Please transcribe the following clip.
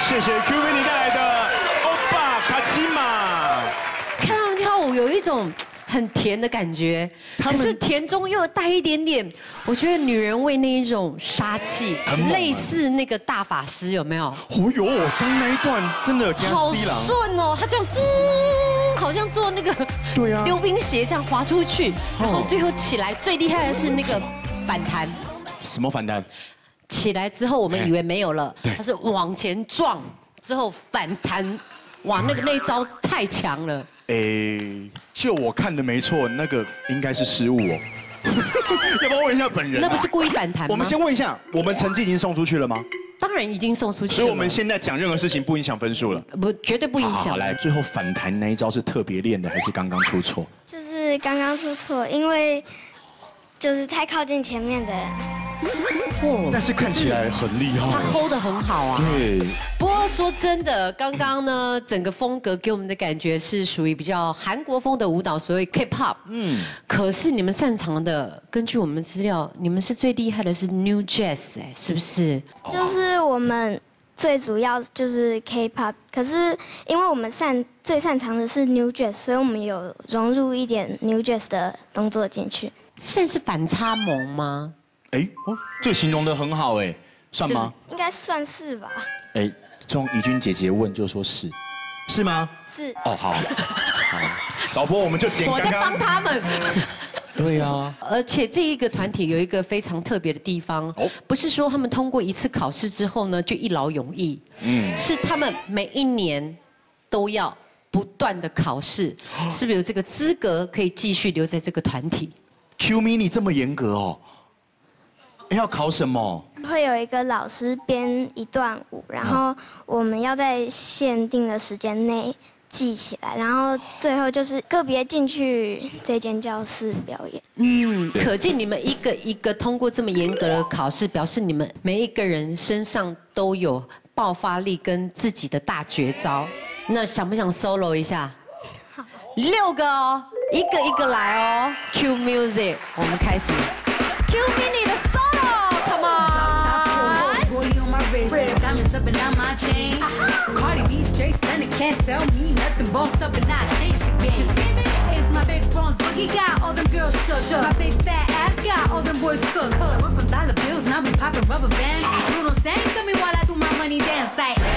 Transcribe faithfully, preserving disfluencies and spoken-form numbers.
谢谢 Q Mini 带来的欧巴卡奇玛。 看他们跳舞有一种很甜的感觉，可是甜中又有带一点点，我觉得女人味那一种杀气，类似那个大法师有没有？ 哦哟，刚那一段真的好顺哦，他这样，嗯，好像做那个对啊溜冰鞋这样滑出去，然后最后起来，最厉害的是那个反弹。 什么反弹？ 起来之后我们以为没有了， 对， 他是往前撞之后反弹，哇，那个那一招太强了。 诶，就我看的没错，那个应该是失误哦。要不要问一下本人？ 那不是故意反弹吗？ 我们先问一下，我们成绩已经送出去了吗？ 当然已经送出去了。 所以我们现在讲任何事情不影响分数了。 不，绝对不影响。 好，来，最后反弹那一招是特别练的，还是刚刚出错？ 就是刚刚出错，因为就是太靠近前面的人。 哦， 但是看起来很厉害。 他 hold 得很好啊。 对。 不过说真的，刚刚呢，整个风格给我们的感觉是属于比较韩国风的舞蹈，所谓 K-pop。嗯。可是你们擅长的，根据我们资料，你们是最厉害的是 New Jazz， 哎，是不是？ 就是我们最主要就是 K-pop， 可是因为我们擅最擅长的是 New Jazz， 所以我们有融入一点 New Jazz 的动作进去。 算是反差萌吗？ 哎，哦，这形容得很好，哎，算吗？ 应该算是吧。 哎，从怡君姐姐问就说是，是吗？ 是。 哦，好，好，导播我们就剪。 我在帮他们。 对呀。 而且这一个团体有一个非常特别的地方，不是说他们通过一次考试之后呢就一劳永逸，嗯，是他们每一年都要不断的考试，是不是有这个资格可以继续留在这个团体？ Q Mini 这么严格哦，要考什么？ 会有一个老师编一段舞，然后我们要在限定的时间内记起来，然后最后就是个别进去这间教室表演。 嗯，可见你们一个一个通过这么严格的考试，表示你们每一个人身上都有爆发力跟自己的大绝招。那想不想 solo 一下？好，六个哦。 一个一个来哦 ，Q Music， 我们开始 ，Q Mini 的 solo，Come on。